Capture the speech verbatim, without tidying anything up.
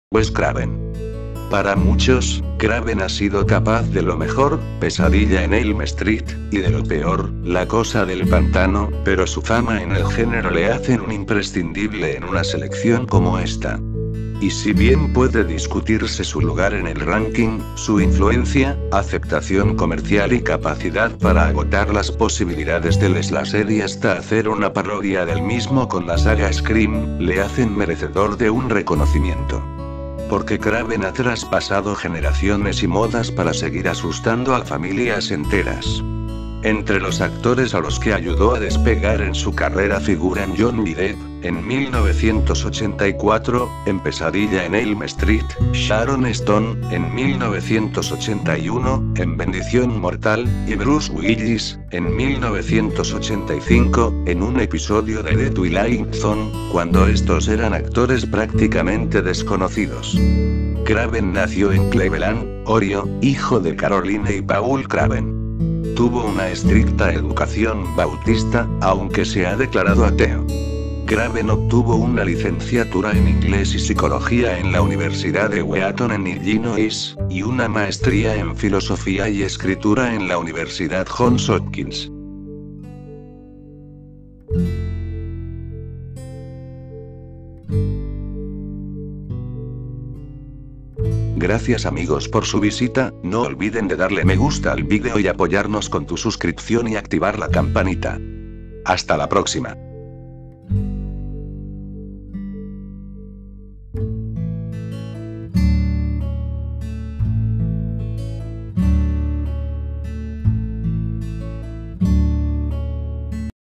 Wes Craven. Para muchos, Craven ha sido capaz de lo mejor, Pesadilla en Elm Street, y de lo peor, La Cosa del Pantano, pero su fama en el género le hacen un imprescindible en una selección como esta. Y si bien puede discutirse su lugar en el ranking, su influencia, aceptación comercial y capacidad para agotar las posibilidades del slasher y hasta hacer una parodia del mismo con la saga Scream, le hacen merecedor de un reconocimiento. Porque Craven ha traspasado generaciones y modas para seguir asustando a familias enteras. Entre los actores a los que ayudó a despegar en su carrera figuran Johnny Depp, en mil novecientos ochenta y cuatro, en Pesadilla en Elm Street, Sharon Stone, en mil novecientos ochenta y uno, en Bendición Mortal, y Bruce Willis, en mil novecientos ochenta y cinco, en un episodio de The Twilight Zone, cuando estos eran actores prácticamente desconocidos. Craven nació en Cleveland, Ohio, hijo de Caroline y Paul Craven. Tuvo una estricta educación bautista, aunque se ha declarado ateo. Craven obtuvo una licenciatura en inglés y psicología en la Universidad de Wheaton en Illinois, y una maestría en filosofía y escritura en la Universidad Johns Hopkins. Gracias amigos por su visita, no olviden de darle me gusta al vídeo y apoyarnos con tu suscripción y activar la campanita. Hasta la próxima.